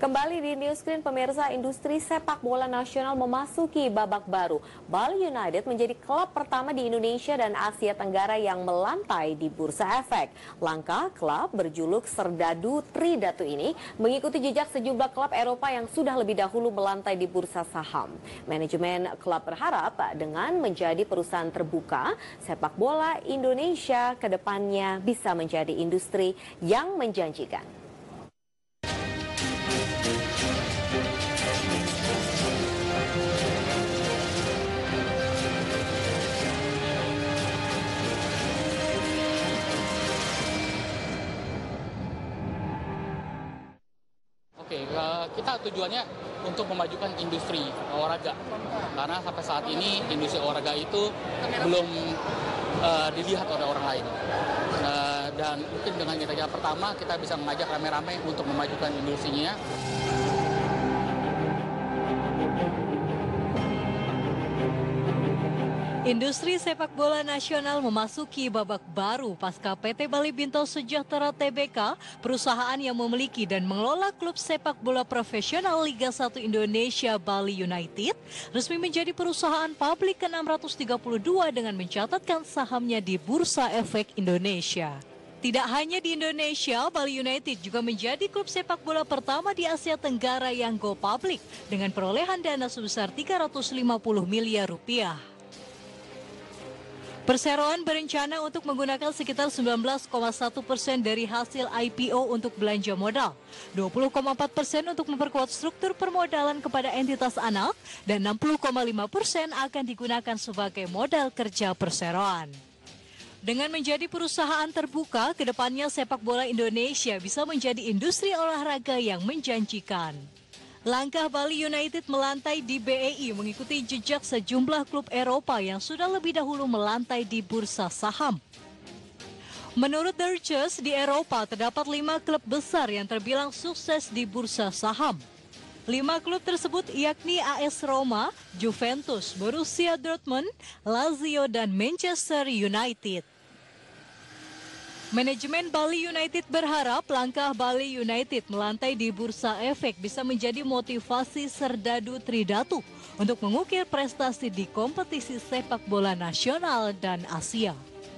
Kembali di Newscreen, pemirsa, industri sepak bola nasional memasuki babak baru. Bali United menjadi klub pertama di Indonesia dan Asia Tenggara yang melantai di Bursa Efek. Langkah klub berjuluk Serdadu Tridatu ini mengikuti jejak sejumlah klub Eropa yang sudah lebih dahulu melantai di bursa saham. Manajemen klub berharap dengan menjadi perusahaan terbuka, sepak bola Indonesia ke depannya bisa menjadi industri yang menjanjikan. Kita tujuannya untuk memajukan industri olahraga, karena sampai saat ini industri olahraga itu belum dilihat oleh orang lain. Dan mungkin dengan kita pertama kita bisa mengajak rame-rame untuk memajukan industrinya. Industri sepak bola nasional memasuki babak baru pasca PT Bali Bintang Sejahtera Tbk, perusahaan yang memiliki dan mengelola klub sepak bola profesional Liga 1 Indonesia Bali United, resmi menjadi perusahaan publik ke-632 dengan mencatatkan sahamnya di Bursa Efek Indonesia. Tidak hanya di Indonesia, Bali United juga menjadi klub sepak bola pertama di Asia Tenggara yang go public dengan perolehan dana sebesar 350 miliar rupiah. Perseroan berencana untuk menggunakan sekitar 19,1% dari hasil IPO untuk belanja modal, 20,4% untuk memperkuat struktur permodalan kepada entitas anak, dan 60,5% akan digunakan sebagai modal kerja perseroan. Dengan menjadi perusahaan terbuka, kedepannya sepak bola Indonesia bisa menjadi industri olahraga yang menjanjikan. Langkah Bali United melantai di BEI mengikuti jejak sejumlah klub Eropa yang sudah lebih dahulu melantai di bursa saham. Menurut Deutsche, di Eropa terdapat 5 klub besar yang terbilang sukses di bursa saham. 5 klub tersebut yakni AS Roma, Juventus, Borussia Dortmund, Lazio, dan Manchester United. Manajemen Bali United berharap langkah Bali United melantai di Bursa Efek bisa menjadi motivasi Serdadu Tridatu untuk mengukir prestasi di kompetisi sepak bola nasional dan Asia.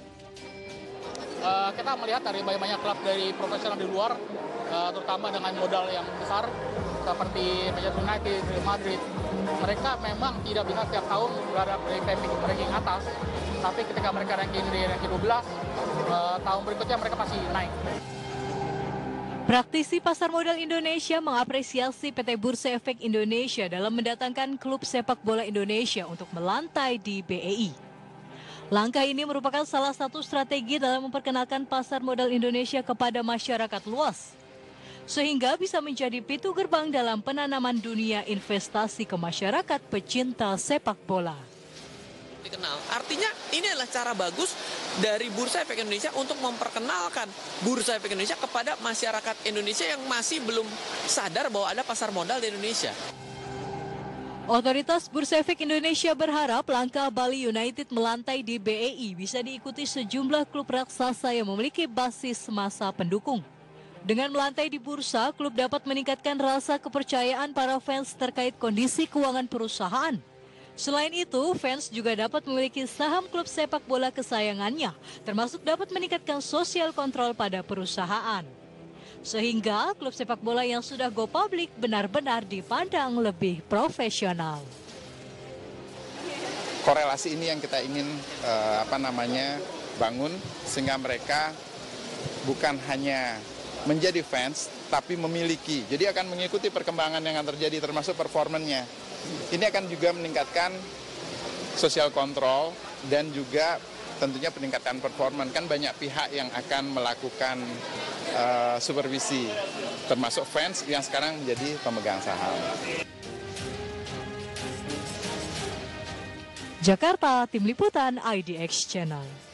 Kita melihat dari banyak klub dari profesional di luar, terutama dengan modal yang besar seperti Manchester United, Real Madrid. Mereka memang tidak bisa setiap tahun berada di ranking atas, tapi ketika mereka ranking di ranking 12, tahun berikutnya mereka pasti naik. Praktisi pasar modal Indonesia mengapresiasi PT Bursa Efek Indonesia dalam mendatangkan klub sepak bola Indonesia untuk melantai di BEI. Langkah ini merupakan salah satu strategi dalam memperkenalkan pasar modal Indonesia kepada masyarakat luas, sehingga bisa menjadi pintu gerbang dalam penanaman dunia investasi ke masyarakat pecinta sepak bola. Dikenal. Artinya ini adalah cara bagus dari Bursa Efek Indonesia untuk memperkenalkan Bursa Efek Indonesia kepada masyarakat Indonesia yang masih belum sadar bahwa ada pasar modal di Indonesia. Otoritas Bursa Efek Indonesia berharap langkah Bali United melantai di BEI bisa diikuti sejumlah klub raksasa yang memiliki basis massa pendukung. Dengan melantai di bursa, klub dapat meningkatkan rasa kepercayaan para fans terkait kondisi keuangan perusahaan. Selain itu, fans juga dapat memiliki saham klub sepak bola kesayangannya, termasuk dapat meningkatkan sosial kontrol pada perusahaan. Sehingga klub sepak bola yang sudah go public benar-benar dipandang lebih profesional. Korelasi ini yang kita ingin bangun, sehingga mereka bukan hanya menjadi fans, tapi memiliki. Jadi akan mengikuti perkembangan yang akan terjadi, termasuk performanya. Ini akan juga meningkatkan sosial kontrol dan juga tentunya peningkatan performa. Kan banyak pihak yang akan melakukan supervisi, termasuk fans yang sekarang menjadi pemegang saham. Jakarta, Tim Liputan IDX Channel.